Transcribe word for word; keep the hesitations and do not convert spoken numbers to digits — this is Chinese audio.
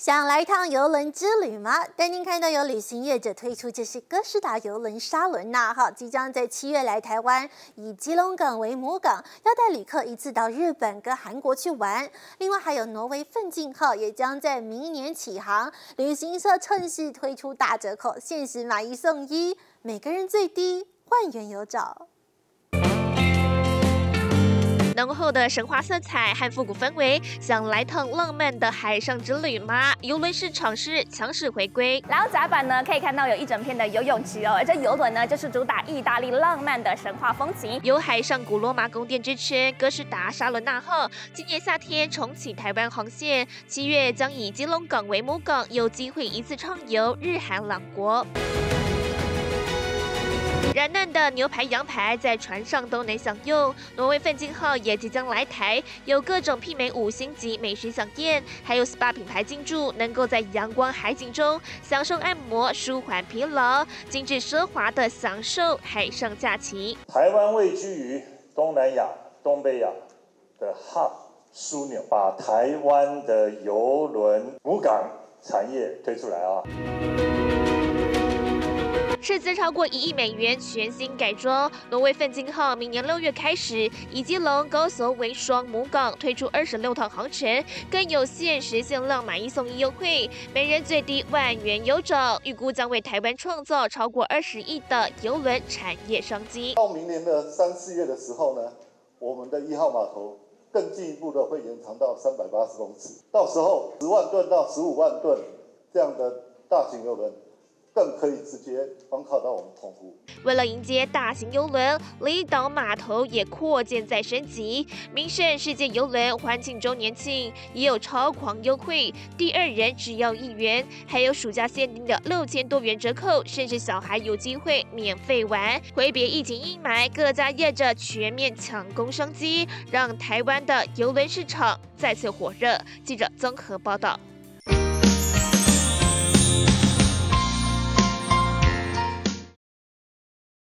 想来一趟邮轮之旅吗？带您看到有旅行业者推出这是哥斯达邮轮沙轮呐，哈，即将在七月来台湾，以基隆港为母港，要带旅客一次到日本跟韩国去玩。另外还有挪威奋进号也将在明年起航，旅行社趁势推出大折扣，限时买一送一，每个人最低万元有找。 浓厚的神话色彩和复古氛围，想来趟浪漫的海上之旅吗？邮轮市场是强势回归。 然后甲板呢，可以看到有一整片的游泳池哦，而这游轮呢，就是主打意大利浪漫的神话风情。 有海上古罗马宫殿之称，哥斯达沙伦纳号今年夏天重启台湾航线，七月将以基隆港为母港，有机会一次畅游日韩两国。 软嫩的牛排、羊排在船上都能享用。挪威奋进号也即将来台，有各种媲美五星级美食飨宴，还有 S P A 品牌进驻，能够在阳光海景中享受按摩、舒缓疲劳，精致奢华的享受海上假期。 台湾位居于东南亚、东北亚的 Hub 枢纽，把台湾的邮轮母港产业推出来啊。 斥资超过一亿美元，全新改装。挪威奋进号明年六月开始，以基隆、高雄为双母港，推出二十六趟航程，更有限时限量买一送一优惠，每人最低万元有找。预估将为台湾创造超过二十亿的邮轮产业商机。 到明年的三四月的时候呢，我们的一号码头更进一步的会延长到三百八十公尺，到时候十万吨到十五万吨这样的大型邮轮。 更可以直接光靠到我们澎湖。 为了迎接大型邮轮，离岛码头也扩建再升级。名胜世界邮轮欢庆周年庆也有超狂优惠，第二人只要一元，还有暑假限定的六千多元折扣，甚至小孩有机会免费玩。挥别疫情阴霾，各家业者全面抢攻商机，让台湾的邮轮市场再次火热。记者综合报道。